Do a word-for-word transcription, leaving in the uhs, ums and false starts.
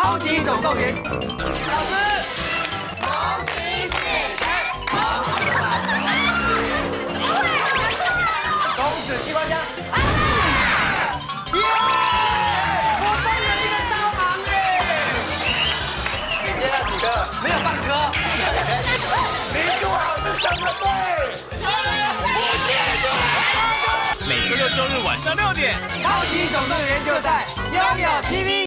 超级总动员。老师， 红旗是谁？红旗公子机关枪。耶！我帮了一个大忙耶！你接那几个没有放歌。民主好是什么队？ 每周六周日晚上六点， 超级总动员就在悠悠 T V。